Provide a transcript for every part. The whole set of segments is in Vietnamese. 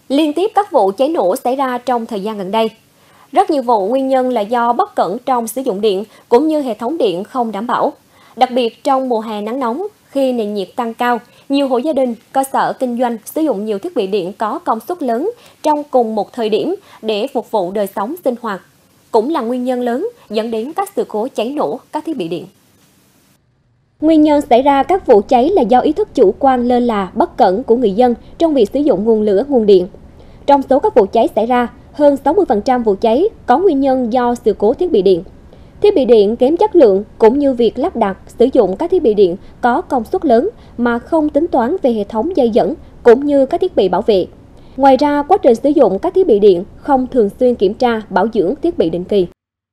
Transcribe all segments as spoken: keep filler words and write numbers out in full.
Liên tiếp các vụ cháy nổ xảy ra trong thời gian gần đây. Rất nhiều vụ nguyên nhân là do bất cẩn trong sử dụng điện cũng như hệ thống điện không đảm bảo. Đặc biệt trong mùa hè nắng nóng, khi nền nhiệt tăng cao, nhiều hộ gia đình, cơ sở kinh doanh sử dụng nhiều thiết bị điện có công suất lớn trong cùng một thời điểm để phục vụ đời sống sinh hoạt, cũng là nguyên nhân lớn dẫn đến các sự cố cháy nổ các thiết bị điện. Nguyên nhân xảy ra các vụ cháy là do ý thức chủ quan lơ là, bất cẩn của người dân trong việc sử dụng nguồn lửa, nguồn điện. Trong số các vụ cháy xảy ra, hơn sáu mươi phần trăm vụ cháy có nguyên nhân do sự cố thiết bị điện. Thiết bị điện kém chất lượng cũng như việc lắp đặt, sử dụng các thiết bị điện có công suất lớn mà không tính toán về hệ thống dây dẫn cũng như các thiết bị bảo vệ. Ngoài ra, quá trình sử dụng các thiết bị điện không thường xuyên kiểm tra, bảo dưỡng thiết bị định kỳ.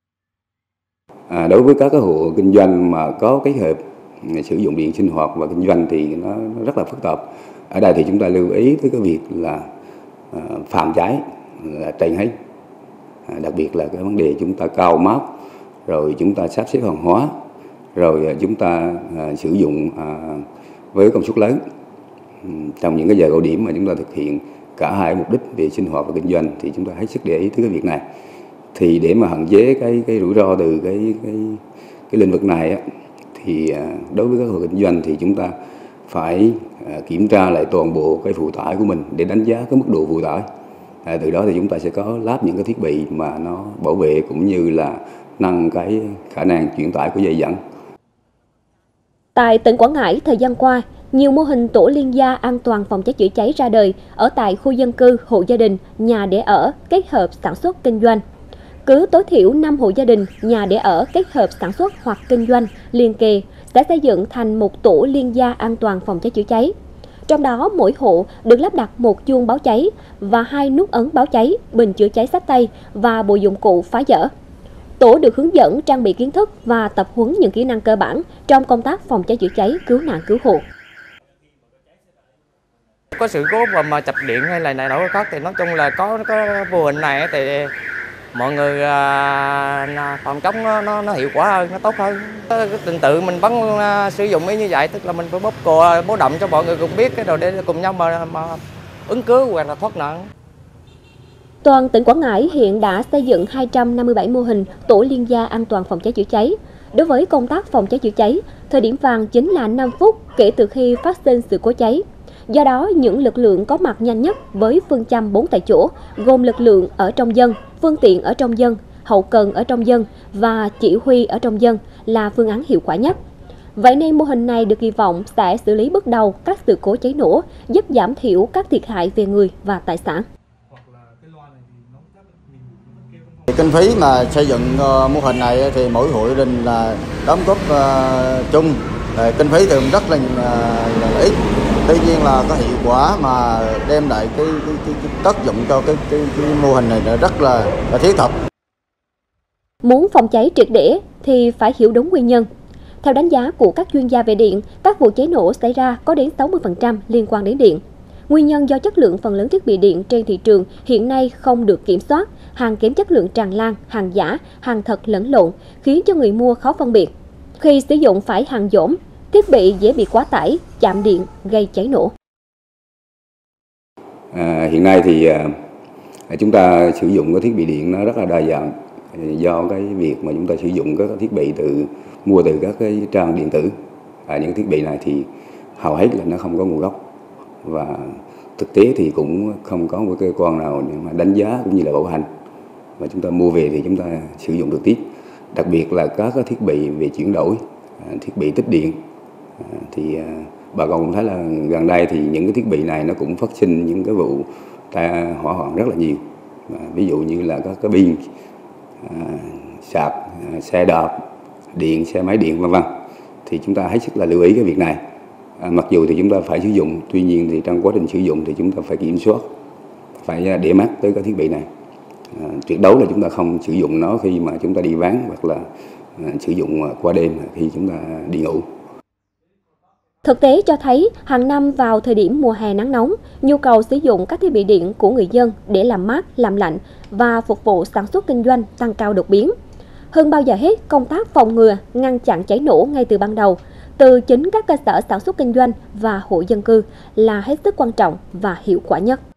À, đối với các cái hộ kinh doanh mà có kết hợp sử dụng điện sinh hoạt và kinh doanh thì nó, nó rất là phức tạp. Ở đây thì chúng ta lưu ý tới cái việc là à, phòng cháy là trên hết. À, đặc biệt là cái vấn đề chúng ta cao mát, rồi chúng ta sắp xếp hàng hóa, rồi chúng ta à, sử dụng à, với công suất lớn. Trong những cái giờ cao điểm mà chúng ta thực hiện cả hai mục đích về sinh hoạt và kinh doanh thì chúng ta hết sức để ý tới cái việc này. Thì để mà hạn chế cái cái rủi ro từ cái cái cái lĩnh vực này á, thì đối với các hộ kinh doanh thì chúng ta phải kiểm tra lại toàn bộ cái phụ tải của mình để đánh giá cái mức độ phụ tải. À, từ đó thì chúng ta sẽ có lắp những cái thiết bị mà nó bảo vệ cũng như là nâng cái khả năng chuyển tải của dây dẫn. Tại tỉnh Quảng Ngãi, thời gian qua, nhiều mô hình tổ liên gia an toàn phòng cháy chữa cháy ra đời ở tại khu dân cư, hộ gia đình, nhà để ở, kết hợp sản xuất kinh doanh. Cứ tối thiểu năm hộ gia đình, nhà để ở kết hợp sản xuất hoặc kinh doanh liền kề sẽ xây dựng thành một tổ liên gia an toàn phòng cháy chữa cháy. Trong đó, mỗi hộ được lắp đặt một chuông báo cháy và hai nút ấn báo cháy, bình chữa cháy xách tay và bộ dụng cụ phá dỡ. Tổ được hướng dẫn trang bị kiến thức và tập huấn những kỹ năng cơ bản trong công tác phòng cháy chữa cháy, cứu nạn cứu hộ. Có sự cố mà, mà chập điện hay là này nọ khác thì nói chung là có có mô hình này thì mọi người à, phòng chống nó, nó nó hiệu quả hơn, nó tốt hơn. Cái trình tự mình vẫn à, sử dụng như vậy, tức là mình phải bóp còi báo động cho mọi người cùng biết cái đồ để cùng nhau mà, mà ứng cứu hoặc là thoát nạn. Toàn tỉnh Quảng Ngãi hiện đã xây dựng hai trăm năm mươi bảy mô hình tổ liên gia an toàn phòng cháy chữa cháy. Đối với công tác phòng cháy chữa cháy, thời điểm vàng chính là năm phút kể từ khi phát sinh sự cố cháy. Do đó, những lực lượng có mặt nhanh nhất với phương châm bốn tại chỗ, gồm lực lượng ở trong dân, phương tiện ở trong dân, hậu cần ở trong dân và chỉ huy ở trong dân là phương án hiệu quả nhất. Vậy nên mô hình này được kỳ vọng sẽ xử lý bước đầu các sự cố cháy nổ, giúp giảm thiểu các thiệt hại về người và tài sản. Kinh phí mà xây dựng uh, mô hình này thì mỗi hộ gia đình là đóng góp uh, chung, uh, kinh phí thì cũng rất là, uh, là ít. Tuy nhiên là có hiệu quả mà đem lại cái, cái, cái, cái tác dụng cho cái, cái, cái mô hình này rất là, là thiết thực. Muốn phòng cháy triệt để thì phải hiểu đúng nguyên nhân. Theo đánh giá của các chuyên gia về điện, các vụ cháy nổ xảy ra có đến sáu mươi phần trăm liên quan đến điện. Nguyên nhân do chất lượng phần lớn thiết bị điện trên thị trường hiện nay không được kiểm soát, hàng kém chất lượng tràn lan, hàng giả, hàng thật lẫn lộn, khiến cho người mua khó phân biệt. Khi sử dụng phải hàng dỗm, thiết bị dễ bị quá tải, chạm điện, gây cháy nổ. À, hiện nay thì à, chúng ta sử dụng cái thiết bị điện nó rất là đa dạng, do cái việc mà chúng ta sử dụng các thiết bị từ mua từ các cái trang điện tử. À, những thiết bị này thì hầu hết là nó không có nguồn gốc và thực tế thì cũng không có một cơ quan nào để mà đánh giá cũng như là bảo hành, và chúng ta mua về thì chúng ta sử dụng được tiếp. Đặc biệt là các cái thiết bị về chuyển đổi, thiết bị tích điện thì bà con cũng thấy là gần đây thì những cái thiết bị này nó cũng phát sinh những cái vụ tai hỏa hoạn rất là nhiều. Ví dụ như là các cái pin, sạc, xe đạp, điện, xe máy điện vân vân. Thì chúng ta hết sức là lưu ý cái việc này. À, mặc dù thì chúng ta phải sử dụng, tuy nhiên thì trong quá trình sử dụng thì chúng ta phải kiểm soát, phải để mắt tới các thiết bị này. À, tuyệt đối là chúng ta không sử dụng nó khi mà chúng ta đi vắng hoặc là à, sử dụng qua đêm khi chúng ta đi ngủ. Thực tế cho thấy, hàng năm vào thời điểm mùa hè nắng nóng, nhu cầu sử dụng các thiết bị điện của người dân để làm mát, làm lạnh và phục vụ sản xuất kinh doanh tăng cao đột biến. Hơn bao giờ hết, công tác phòng ngừa, ngăn chặn cháy nổ ngay từ ban đầu, từ chính các cơ sở sản xuất kinh doanh và hộ dân cư là hết sức quan trọng và hiệu quả nhất.